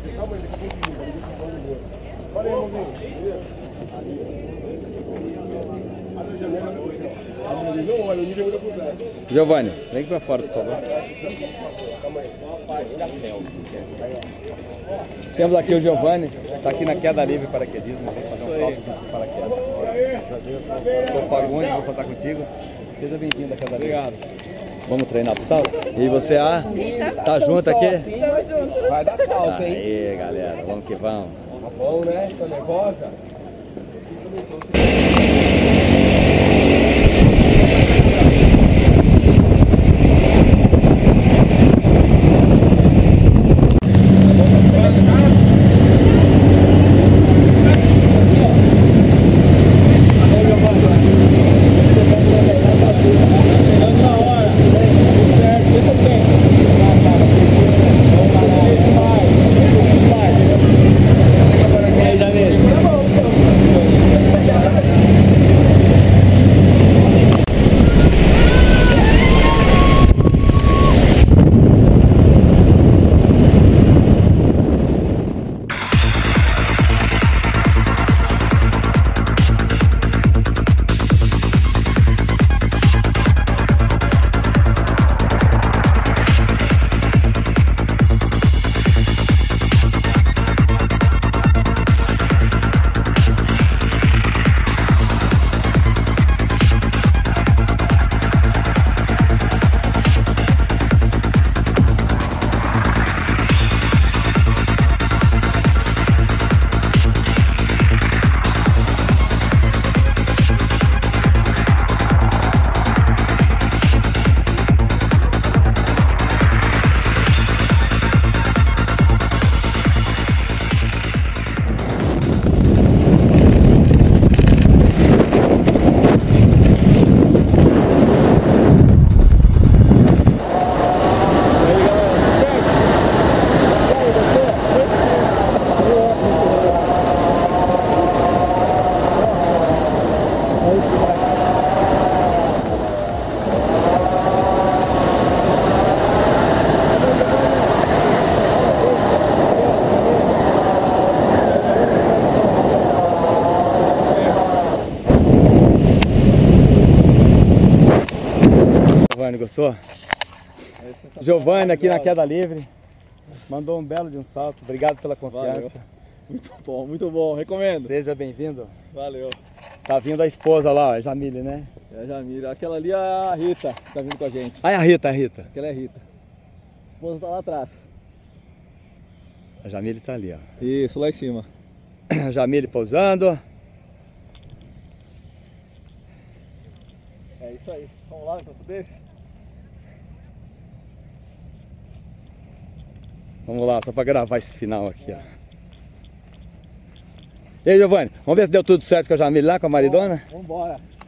Calma aí, daqui a pouquinho. Olha aí, irmãozinho. Não olha, o nível é muito cruzado. Giovanni, vem pra fora, por favor. Calma aí. Temos aqui o Giovanni, está aqui na queda livre paraquedismo, vem fazer um salto de paraquedas. Sou Fagundes, vou contar contigo. Seja bem-vindo à queda livre. Obrigado. Vamos treinar pro salto? E você, tá junto aqui? Tamo junto. Vai dar salto, hein? Aí, galera, vamos que vamos. Tá bom, né? Tá nervosa? Giovanni, gostou? Giovanni aqui na queda livre. Mandou um belo de um salto. Obrigado pela confiança. Valeu. Muito bom, recomendo. Seja bem-vindo. Valeu. Tá vindo a esposa lá, ó, a Jamile, né? É a Jamila. Aquela ali é a Rita, que tá vindo com a gente. Ah, é a Rita, a Rita. Aquela é a Rita. A esposa tá lá atrás. A Jamile tá ali, ó. Isso, lá em cima. A Jamile pousando. É isso aí. Vamos lá, enquanto desse. Vamos lá, só para gravar esse final aqui, ó. E aí, Giovanni, vamos ver se deu tudo certo com a Jamile lá, com a maridona? Vamos embora.